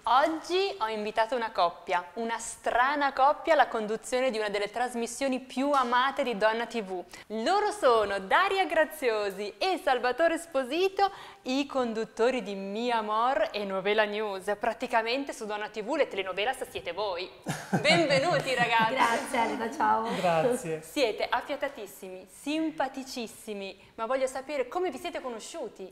Oggi ho invitato una strana coppia alla conduzione di una delle trasmissioni più amate di Donna TV. Loro sono Daria Graziosi e Salvatore Esposito, i conduttori di Mi Amor e Novela News. Praticamente su Donna TV le telenovelas siete voi. Benvenuti ragazzi! Grazie Elena, ciao! Grazie! Siete affiatatissimi, simpaticissimi, ma voglio sapere come vi siete conosciuti.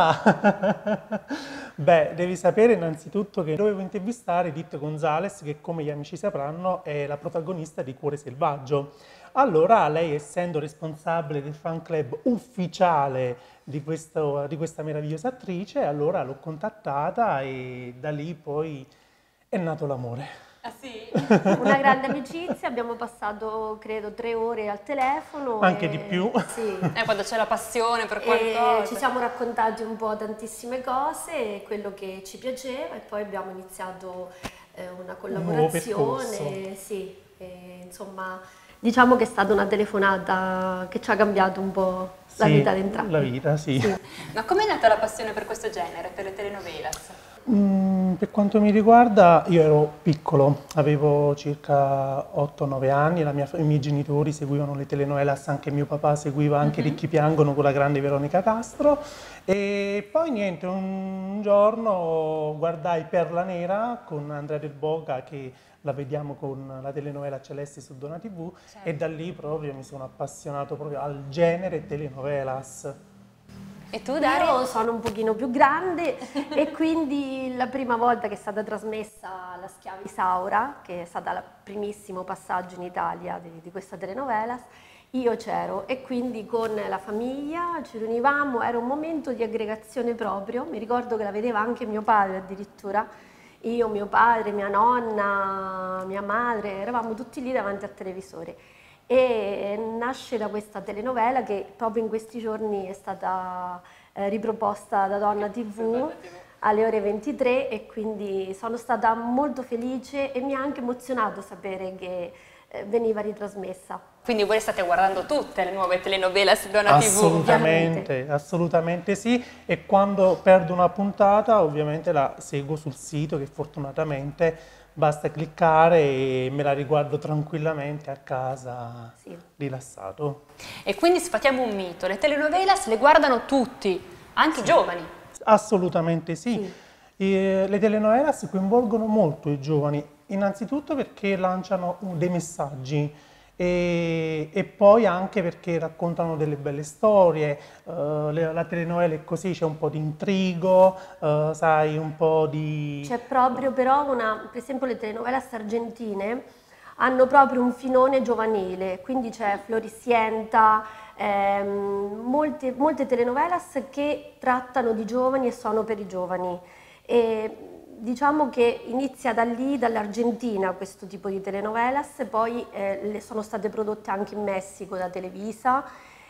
Beh, devi sapere innanzitutto che dovevo intervistare Dit Gonzalez, che come gli amici sapranno è la protagonista di Cuore Selvaggio. Allora lei, essendo responsabile del fan club ufficiale di questa meravigliosa attrice, allora l'ho contattata e da lì poi è nato l'amore. Ah sì? Una grande amicizia, abbiamo passato credo 3 ore al telefono. Anche di più. Sì. Quando c'è la passione per qualcosa. Ci siamo raccontati un po' tantissime cose, quello che ci piaceva, e poi abbiamo iniziato una collaborazione. Sì, insomma, diciamo che è stata una telefonata che ci ha cambiato un po' la vita di entrambi. La vita, sì. Ma com'è nata la passione per questo genere, per le telenovelas? Per quanto mi riguarda, io ero piccolo, avevo circa 8-9 anni, i miei genitori seguivano le telenovelas, anche mio papà seguiva anche Ricchi Piangono con la grande Veronica Castro, e poi niente, un giorno guardai Perla Nera con Andrea Del Boca, che la vediamo con la telenovela Celeste su Donna TV, certo. E da lì proprio mi sono appassionato proprio al genere telenovelas. E tu, Daria? Io sono un pochino più grande e quindi la prima volta che è stata trasmessa La schiava Isaura, che è stata il primissimo passaggio in Italia di questa telenovela, io c'ero e quindi con la famiglia ci riunivamo, era un momento di aggregazione proprio, mi ricordo che la vedeva anche mio padre addirittura, io, mio padre, mia nonna, mia madre, eravamo tutti lì davanti al televisore. E nasce da questa telenovela che proprio in questi giorni è stata riproposta da Donna TV alle ore 23, e quindi sono stata molto felice e mi ha anche emozionato sapere che veniva ritrasmessa. Quindi voi state guardando tutte le nuove telenovelas su Donna TV? Assolutamente, assolutamente sì, e quando perdo una puntata ovviamente la seguo sul sito, che fortunatamente basta cliccare e me la riguardo tranquillamente a casa, sì, rilassato. E quindi sfatiamo un mito, le telenovelas le guardano tutti, anche i giovani? Assolutamente sì. Le telenovelas coinvolgono molto i giovani, innanzitutto perché lanciano dei messaggi e poi anche perché raccontano delle belle storie. La telenovela è così, c'è un po' di intrigo, sai, un po' di... C'è proprio però per esempio le telenovelas argentine hanno proprio un filone giovanile, quindi c'è Floricienta, molte telenovelas che trattano di giovani e sono per i giovani. E diciamo che inizia da lì, dall'Argentina, questo tipo di telenovelas, poi sono state prodotte anche in Messico da Televisa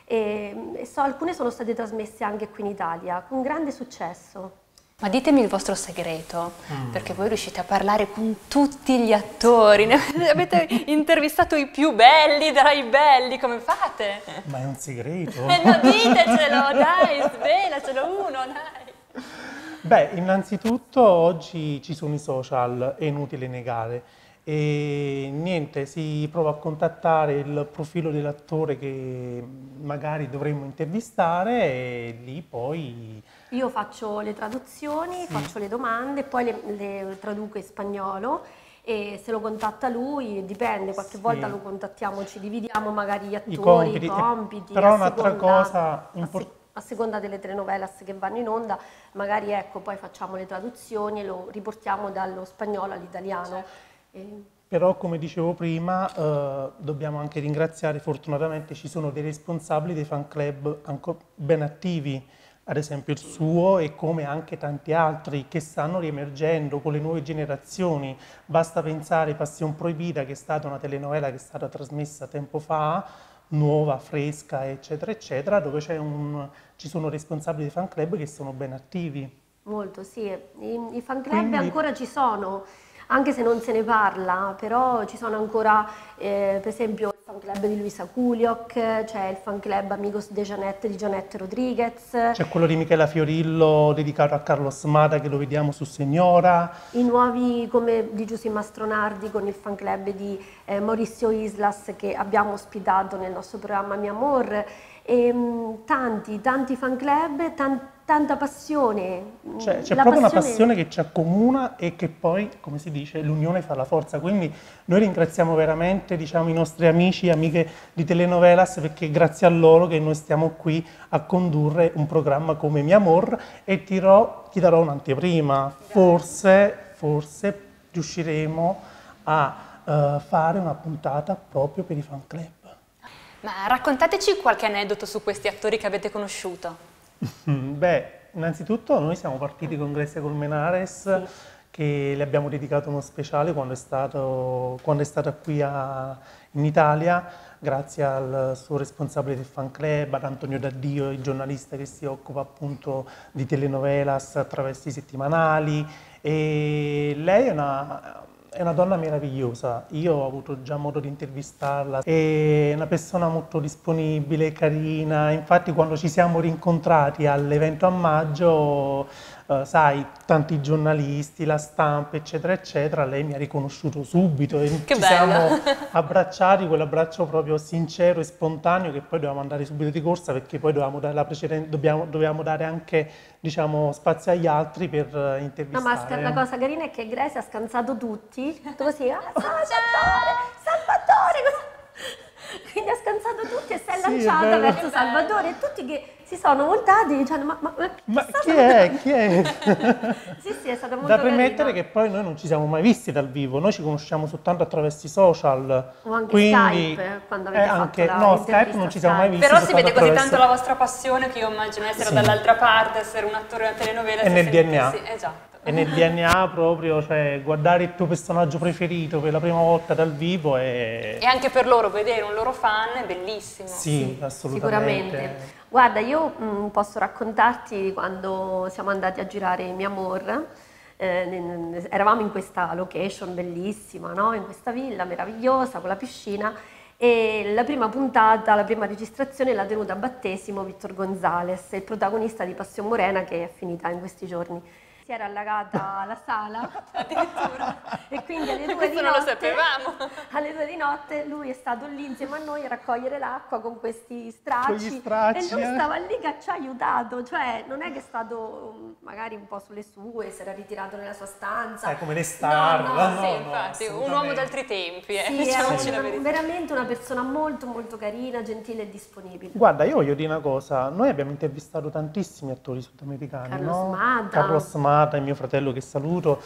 alcune sono state trasmesse anche qui in Italia, con grande successo. Ma ditemi il vostro segreto, perché voi riuscite a parlare con tutti gli attori, avete intervistato i più belli tra i belli, come fate? Ma è un segreto? No, ditecelo, dai, svelacelo uno, dai! Beh, innanzitutto oggi ci sono i social, è inutile negare, e niente, si prova a contattare il profilo dell'attore che magari dovremmo intervistare e lì poi... Io faccio le traduzioni, sì, faccio le domande, poi le traduco in spagnolo, e se lo contatta lui, dipende, qualche volta lo contattiamo, ci dividiamo magari gli attori, i compiti, però un'altra cosa importante. A seconda delle telenovelas che vanno in onda, magari ecco, poi facciamo le traduzioni e lo riportiamo dallo spagnolo all'italiano. Però come dicevo prima, dobbiamo anche ringraziare, fortunatamente ci sono dei responsabili dei fan club ben attivi, ad esempio il suo, e come anche tanti altri che stanno riemergendo con le nuove generazioni. Basta pensare a Passione Proibita, che è stata una telenovela che è stata trasmessa tempo fa, nuova, fresca, eccetera, eccetera, dove ci sono responsabili dei fan club che sono ben attivi. Molto, sì. I fan club ancora ci sono, anche se non se ne parla, però ci sono ancora, per esempio, fan club di Luisa Culioc, c'è il fan club Amigos de Janette di Janette Rodriguez. C'è quello di Michela Fiorillo dedicato a Carlos Mata che lo vediamo su Signora. I nuovi come di Giusy Mastronardi con il fan club di Maurizio Islas che abbiamo ospitato nel nostro programma Mi Amor. E, tanti fan club, tanta passione. C'è proprio una passione che ci accomuna e che poi, come si dice, l'unione fa la forza. Quindi noi ringraziamo veramente, diciamo, i nostri amici e amiche di Telenovelas, perché è grazie a loro che noi stiamo qui a condurre un programma come Mi Amor, e ti darò un'anteprima. Forse riusciremo a fare una puntata proprio per i fan club. Ma raccontateci qualche aneddoto su questi attori che avete conosciuto. Beh, innanzitutto noi siamo partiti con Grecia Colmenares, che le abbiamo dedicato uno speciale quando è stata qui in Italia, grazie al suo responsabile del fan club, ad Antonio Daddio, il giornalista che si occupa appunto di telenovelas attraverso i settimanali. E lei è una donna meravigliosa, io ho avuto già modo di intervistarla, è una persona molto disponibile, carina. Infatti quando ci siamo rincontrati all'evento a maggio, sai, tanti giornalisti, la stampa, eccetera, eccetera, lei mi ha riconosciuto subito e Che ci bello. siamo abbracciati, quell'abbraccio proprio sincero e spontaneo, che poi dovevamo andare subito di corsa perché poi dovevamo dare anche, diciamo, spazio agli altri per No, intervistare. ma la cosa carina è che Grecia ha scansato tutti, così, Salvatore! Quindi ha scansato tutti e si è Sì, è lanciata vero. verso Salvatore, e tutti che si sono voltati dicendo Ma chi è? Chi è? Sì, è stata molto Da premettere carina. che poi noi non ci siamo mai visti dal vivo, noi ci conosciamo soltanto attraverso i social. O anche quindi, Skype, quando avete fatto anche, la no, intervista Skype non ci siamo mai Skype. visti. Però si soltanto vede così attraverso- tanto la vostra passione che io immagino essere Sì. dall'altra parte, essere un attore di una telenovela. È nel si sente- DNA. Sì, esatto. È nel DNA proprio, cioè guardare il tuo personaggio preferito per la prima volta dal vivo è... E anche per loro vedere un loro fan è bellissimo. Sì, assolutamente. Sicuramente. Guarda, io posso raccontarti quando siamo andati a girare Mi Amor. Eravamo in questa location bellissima, no? In questa villa meravigliosa con la piscina, e la prima puntata, la prima registrazione l'ha tenuta a battesimo Victor Gonzalez, il protagonista di Passion Morena, che è finita in questi giorni. Si era allagata la sala addirittura, e quindi alle 2 di Questo non lo notte, sapevamo. alle 2 di notte lui è stato lì insieme a noi a raccogliere l'acqua con questi stracci, Con gli stracci, e lui stava lì che ci ha aiutato, cioè non è che è stato magari un po' sulle sue, si era ritirato nella sua stanza. Sai, come le star. Sì, infatti, un uomo assolutamente. d'altri tempi, Sì, diciamoci la è verità. veramente una persona molto molto carina, gentile e disponibile. Guarda, io voglio dire una cosa, noi abbiamo intervistato tantissimi attori sudamericani, Carlos no? Mata. Carlos Mata, il mio fratello che saluto,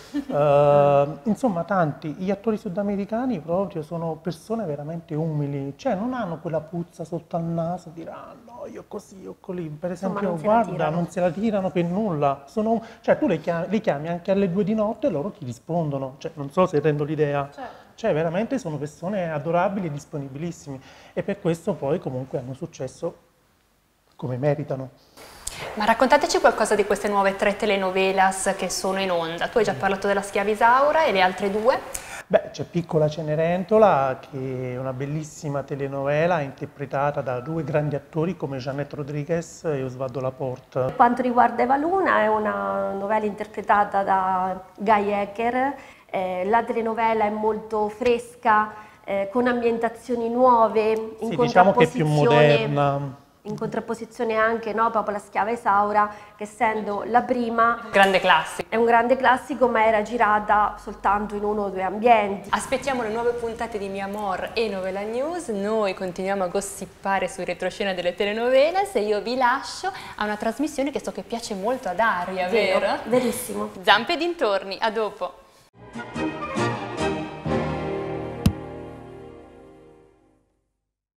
insomma tanti, gli attori sudamericani proprio sono persone veramente umili, cioè non hanno quella puzza sotto al naso, diranno io così, io così, per Insomma, esempio non se la guarda, tirano. non se la tirano per nulla, cioè tu li chiami anche alle 2 di notte e loro ti rispondono, cioè non so se rendo l'idea. Cioè veramente sono persone adorabili e disponibilissimi, e per questo poi comunque hanno successo come meritano. Ma raccontateci qualcosa di queste nuove 3 telenovelas che sono in onda. Tu hai già parlato della Schiava Isaura, e le altre 2? Beh, c'è Piccola Cenerentola, che è una bellissima telenovela interpretata da 2 grandi attori come Jeanette Rodriguez e Osvaldo Laporte. Per quanto riguarda Eva Luna, è una novella interpretata da Guy Ecker. La telenovela è molto fresca, con ambientazioni nuove, in Sì, diciamo che è più moderna. in contrapposizione anche, no, proprio alla Schiava Isaura, che essendo la prima Grande classico. è un grande classico, ma era girata soltanto in 1 o 2 ambienti. Aspettiamo le nuove puntate di Mi Amor e Novela News, noi continuiamo a gossipare sui retroscena delle telenovelas, e io vi lascio a una trasmissione che so che piace molto a Daria, vero? Verissimo. Zampe e dintorni, a dopo!